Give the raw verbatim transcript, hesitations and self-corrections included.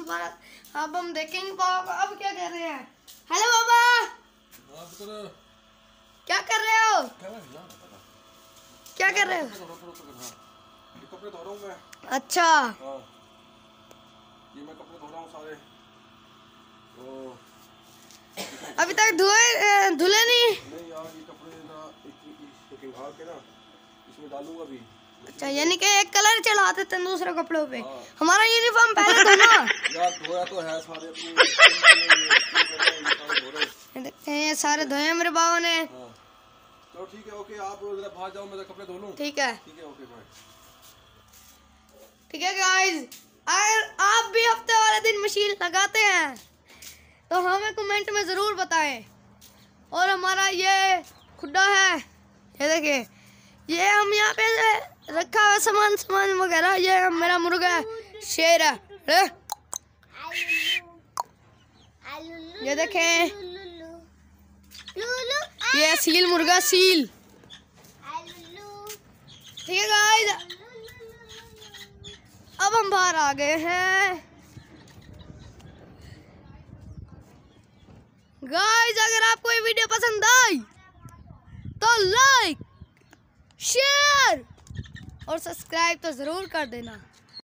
दोबारा अब हम देखेंगे पापा अब क्या कर रहे हैं। हेलो बाबा, क्या कर रहे हो? क्या कर रहे हो? कपड़े धो रहा हूँ मैं। अच्छा, ये मैं कपड़े धो रहा हूँ सारे। तो अभी तक धुए धुले नहीं? नहीं यार, ये कपड़े ना एक निकाल के ना इसमें डालूंगा भी। अच्छा, यानी कि एक कलर चढ़ा देते हैं दूसरे कपड़ों पे। हाँ। हमारा यूनिफॉर्म पहले धोना। यार धोया तो है सारे। देखते हैं सारे धोए मेरे बाबा ने। हाँ। चलो ठीक है, ओके, आप जरा बाहर जाओ, मैं कपड़े धो लूं। ठीक है ठीक है, ओके बाय। ठीक है गाइस, अगर आप भी हफ्ते वाले दिन मशीन लगाते हैं तो हमें कमेंट में ज़रूर बताएं। और हमारा ये खुड्डा है, ये देखिए, ये हम यहाँ पे रखा हुआ सामान सामान वगैरह। ये मेरा मुर्गा है, शेर है, है? ये देखें, ये सील मुर्गा सील। ठीक है गाइस, अब हम बाहर आ गए हैं। गाइस, अगर आपको ये वीडियो पसंद आई तो लाइक, शेयर और सब्सक्राइब तो जरूर कर देना।